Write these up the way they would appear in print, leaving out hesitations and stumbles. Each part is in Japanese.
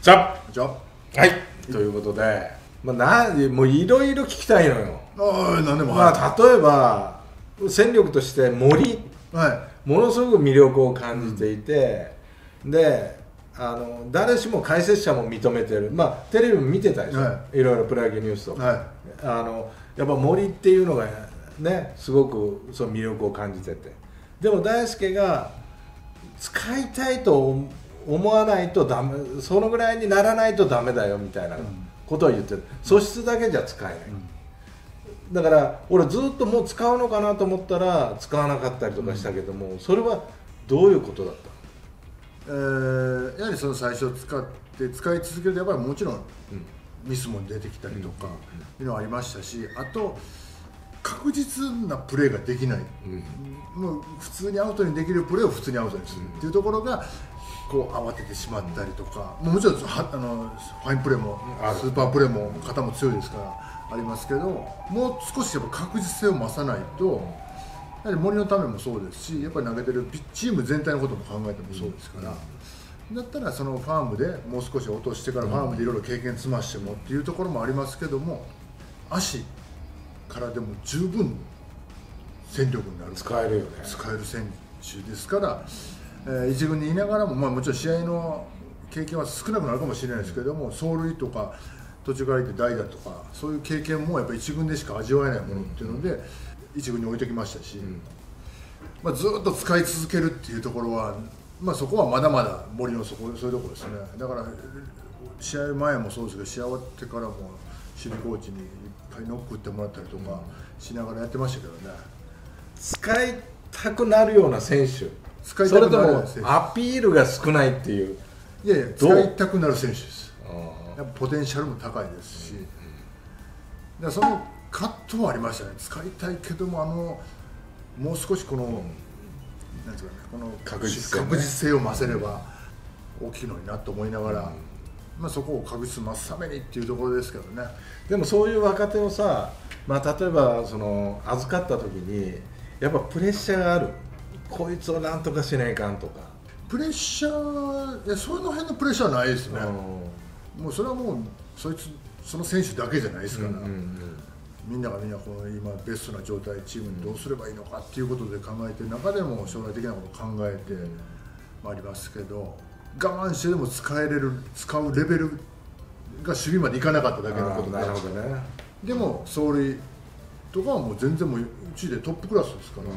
じゃじゃあはいということで、もういろいろ聞きたいのよ。 何でも、 例えば戦力として森、ものすごく魅力を感じていて、で誰しも解説者も認めてる、テレビも見てたでしょ、いろいろプロ野球ニュースとか、やっぱ森っていうのがねすごくその魅力を感じてて、でも大輔が使いたいと思わないとダメ、そのぐらいにならないとダメだよみたいなことを言ってる。素質だけじゃ使えない、だから俺ずっともう使うのかなと思ったら使わなかったりとかしたけども、それはどういうことだったの？ やはりその最初使い続けるとやっぱりもちろんミスも出てきたりとかいうのはありましたし、あと確実なプレーができない、もう普通にアウトにできるプレーを普通にアウトにするっていうところがこう慌ててしまったりとか、もちろんファインプレーもスーパープレーも肩も強いですからありますけど、もう少しやっぱ確実性を増さないと。やはり森のためもそうですし、やっぱり投げてるチーム全体のことも考えてもそうですから、だったらそのファームでもう少し落としてからファームでいろいろ経験積ましてもっていうところもありますけども、足からでも十分戦力になる、 使えるよね、 使える選手ですから、一軍にいながらも、もちろん試合の経験は少なくなるかもしれないですけども、走塁とか途中からいって代打とかそういう経験もやっぱり一軍でしか味わえないものっていうので、一軍に置いてきましたし、ずっと使い続けるっていうところは、そこはまだまだ森のそういうところですね。だから試合前もそうですけど、試合終わってからも守備コーチにいっぱいノック打ってもらったりとかしながらやってましたけどね。 使いたくなるような選手、 使いたくなるような選手、 それともアピールが少ないっていう？ いやいや、使いたくなる選手です。やっぱポテンシャルも高いですし、だその葛藤はありましたね。使いたいけどももう少しこの、なんていうかね、この確実性を増せれば大きいのになと思いながら、そこを確実に増すためにっていうところですけどね。 でもそういう若手をさ、例えばその預かった時にやっぱプレッシャーがある、こいつをなんとかしないかんとか。 プレッシャー、その辺のプレッシャーはないですね。もうそれはもうその選手だけじゃないですから、みんながこの今ベストな状態、チームにどうすればいいのかっていうことで考えてる中でも将来的なことを考えてありますけど、我慢してでも使うレベルが守備までいかなかっただけのことで、でも走塁とかはもう全然もううちでトップクラスですから、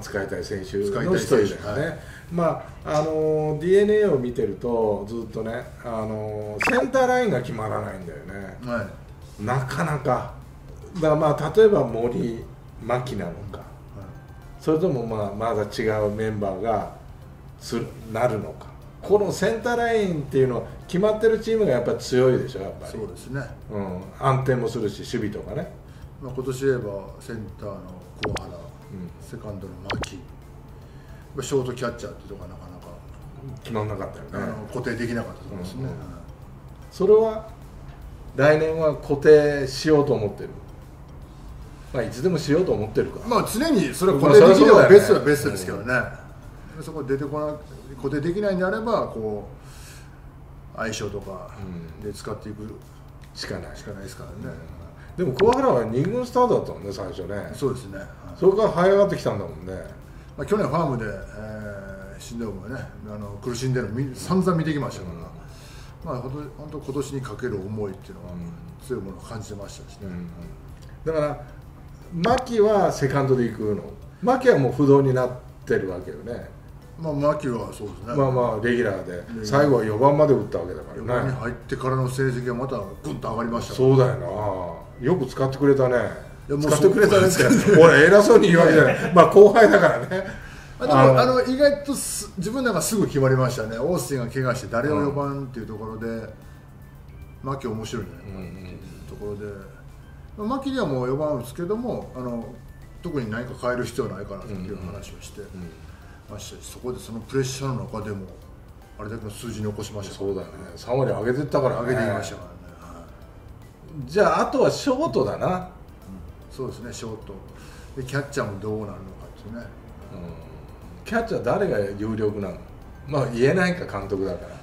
使いたい選手の一人だよね。DNA を見てるとずっとね、センターラインが決まらないんだよね、なかなか。だから例えば森、牧なのか、それともまだ違うメンバーがなるのか、このセンターラインっていうのは決まってるチームがやっぱり強いでしょ、やっぱり。 そうですね、 安定もするし守備とかね。 今年言えばセンターの桑原、セカンドの牧、ショートキャッチャーっていうところがなかなか決まらなかったよね、 固定できなかったところですね。 それは来年は固定しようと思ってる？いつでもしようと思ってるか。 常にそれは固定できればベストはベストですけどね。そこ出てこない、固定できないんであればこう相性とかで使っていくしかないですからね。 でも桑原は2軍スタートだったもんね、最初ね。 そうですね。 それから這い上がってきたんだもんね。 去年ファームで新藤君がね苦しんでるの散々見てきましたから、本当今年にかける思いっていうのは強いものを感じてましたしね。 だから牧はセカンドで行くの。牧はもう不動になってるわけよね。 牧はそうですね。 レギュラーで最後は4番まで打ったわけだからね。 4番に入ってからの成績はまたぐんと上がりましたから。 そうだよな。よく使ってくれたね。使ってくれたねって俺偉そうに言うわけじゃない。後輩だからね。 でも意外と自分なんかすぐ決まりましたね。オースティンが怪我して誰を4番っていうところで牧面白いんじゃないかなっていうところで。牧にはもう4番打つけども特に何か変える必要はないかなっていう話をしてましたし、そこでそのプレッシャーの中でもあれだけの数字に起こしました。 そうだよね。3割上げてったからね。 上げていきましたからね。 じゃああとはショートだな。 そうですね、ショートでキャッチャーもどうなるのかっていうね。 キャッチャー誰が有力なの？言えないか、監督だから。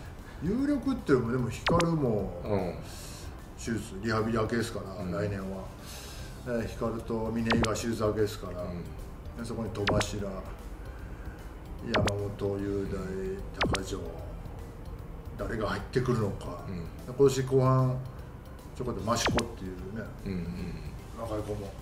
有力っていうのもでも光も手術リハビリ明けですから、来年は、光と峰井が手術明けですから、そこに戸柱、山本雄大、高城、誰が入ってくるのか、今年後半ちょこっと益子っていうね、若い子も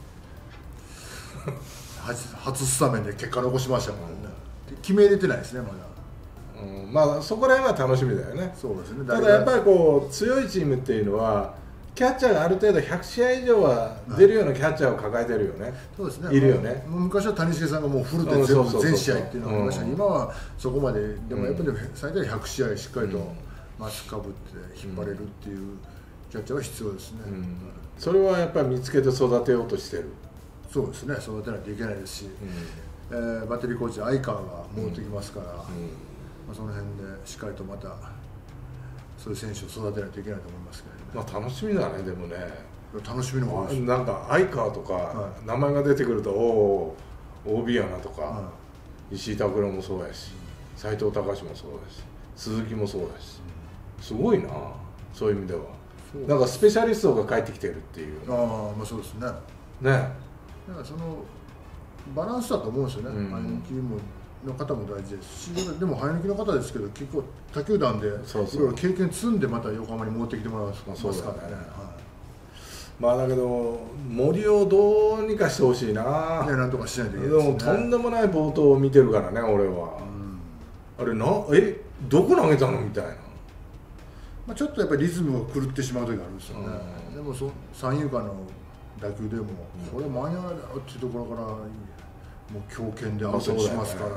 初スタメンで結果残しましたからね、決めれてないですねまだ。 まあそこら辺は楽しみだよね。 そうですね。 ただやっぱりこう強いチームっていうのはキャッチャーがある程度100試合以上は出るようなキャッチャーを抱えてるよね。 そうですね。 いるよね。 昔は谷繁さんがもうフルで全試合っていうのがありましたけど、今はそこまででもやっぱり最大100試合しっかりとマスかぶって引っ張れるっていうキャッチャーは必要ですね。 それはやっぱり見つけて育てようとしてる。 そうですね。育てないといけないですし、バッテリーコーチ相川が戻ってきますから。その辺でしっかりとまたそういう選手を育てないといけないと思いますけどね。 まあ楽しみだね。でもね楽しみの方が多いです。 なんか相川とか名前が出てくるとおお OB やなとか、石井拓郎もそうやし斎藤隆もそうだし鈴木もそうだし、すごいなそういう意味では。なんかスペシャリストが帰ってきてるっていう。 まあそうですね。 ね。 だからそのバランスだと思うんですよね。生え抜きもの方も大事ですし、でも生え抜きの方ですけど結構他球団でいろいろ経験積んでまた横浜に戻ってきてもらいますからね。 まあだけど森をどうにかしてほしいな。 なんとかしないといけないですね。 でもとんでもない暴投を見てるからね俺は。あれどこ投げたのみたいな。 まあちょっとやっぱりリズムが狂ってしまう時があるんですよね。でも三遊間の打球でもこれ間に合わないだろうっていうところからもう強肩でアウトにしますから、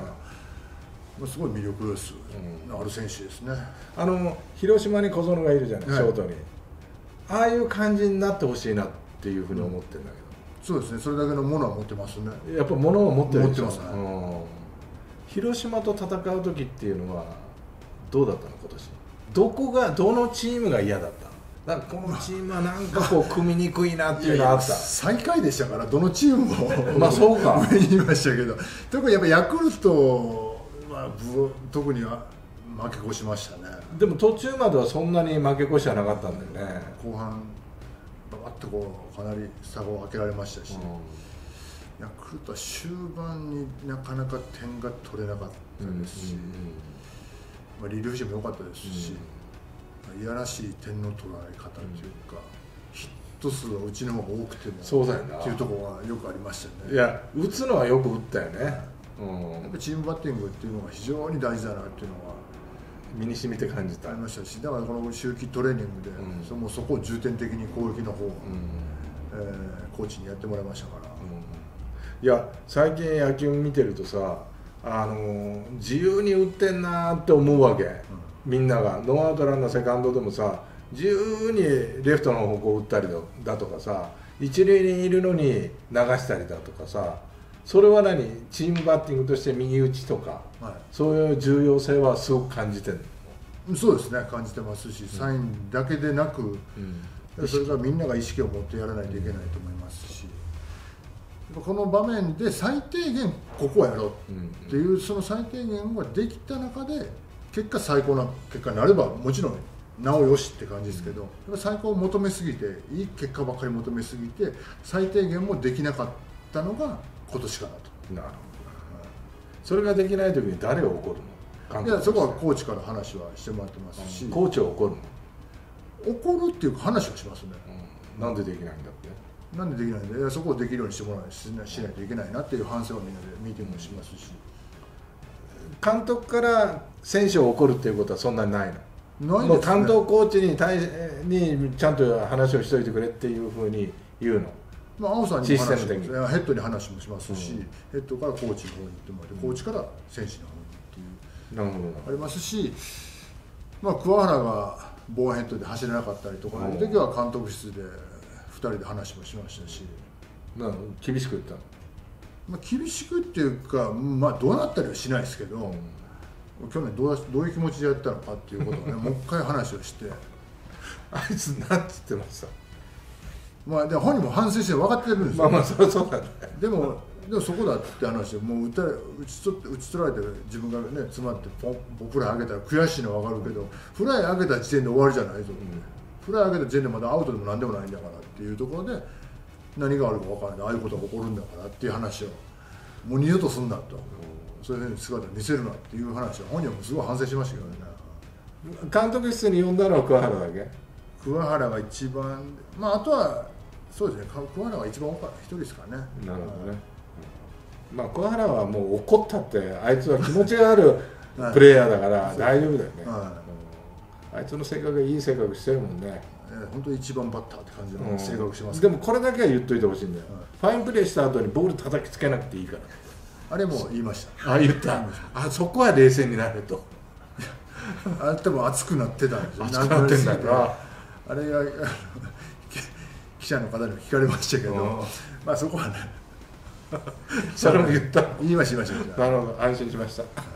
すごい魅力です、ある選手ですね。 広島に小園がいるじゃない、ショートに。ああいう感じになってほしいなっていうふうに思ってるんだけど。そうですね。それだけのものは持ってますね。 やっぱものを持ってるでしょ。 持ってますね。 広島と戦う時っていうのはどうだったの今年。どのチームが嫌だった？なんかこのチームはなんかこう組みにくいなっていうのがあった。 最下位でしたからどのチームもまあそうか上にいましたけど、特にやっぱヤクルトは特には負け越しましたね。 でも途中まではそんなに負け越しはなかったんだよね。 後半バッとこうかなり差を開けられましたし、ヤクルトは終盤になかなか点が取れなかったですし、リリーフ陣も良かったですし、いやらしい点の取られ方というか、ヒット数はうちの方が多くてもそうだよなっていうところがよくありましたね。 いや打つのはよく打ったよね。 やっぱチームバッティングっていうのが非常に大事だなっていうのは身に染みて感じたありましたし、だからこの秋季トレーニングで、そこを重点的に攻撃の方を、コーチにやってもらいましたから、 いや最近野球見てるとさ、自由に打ってんなって思うわけ、みんながノーアウトランナーセカンドでもさ自由にレフトの方向打ったりだとかさ、一塁にいるのに流したりだとかさ、それはチームバッティングとして右打ちとか、そういう重要性はすごく感じてるの？そうですね、感じてますし、サインだけでなく、それからみんなが意識を持ってやらないといけないと思いますし、この場面で最低限ここはやろうっていう、その最低限ができた中で結果最高な結果になればもちろんなおよしって感じですけど、最高を求めすぎていい結果ばかり求めすぎて最低限もできなかったのが今年かなと。 なるほど。それができない時に誰を怒るの？ いや、そこはコーチから話はしてもらってますし、 コーチを怒るの？怒るっていうか話はしますね。 なんでできないんだって？ なんでできないんだ？いや、そこをできるようにしてもらわないしないといけないなっていう反省をみんなでミーティングもしますし、 監督から選手を怒るっていうことはそんなにないの？ ないですね。 もう担当コーチにちゃんと話をしといてくれっていうふうに言うの？ 青さんにも話ヘッドに話もしますし、ヘッドからコーチの方に行ってもらって、コーチから選手の方にっていうありますし、桑原がボーンヘッドで走れなかったりとかいう時は監督室で2人で話もしましたし、 厳しく言ったの？ 厳しくっていうか、どうなったりはしないですけど、去年どういう気持ちでやったのかっていうことをねもう一回話をしてあいつなんて言ってました？ で本人も反省して分かってるんですよ。 そうだね。 でもでもそこだって話でもう打ち取られて自分がね詰まってフライ上げたら悔しいのは分かるけど、フライ上げた時点で終わりじゃないぞって、フライ上げた時点でまだアウトでも何でもないんだからっていうところで何があるか分からない、ああいうことが起こるんだからっていう話をもう二度とすんなと、そういうふうに姿を見せるなっていう話を本人はすごい反省しましたけどね。 監督室に呼んだのは桑原だけ？ 桑原が一番、まああとはそうですね、桑原が一番一人ですからね。 なるほどね。まあ桑原はもう怒ったってあいつは気持ちがあるプレイヤーだから大丈夫だよね。あいつの性格がいい性格してるもんね。 本当に一番バッターって感じの性格します、 でもこれだけは言っといてほしいんだよ、ファインプレーした後にボール叩きつけなくていいから。 あれも言いました。 あ、言った。あそこは冷静になれと。 あれ多分熱くなってたんですよ。 熱くなってんだから。 あれが記者の方にも聞かれましたけど、まあそこはねそれも言った。 言いました。 なるほど、安心しました。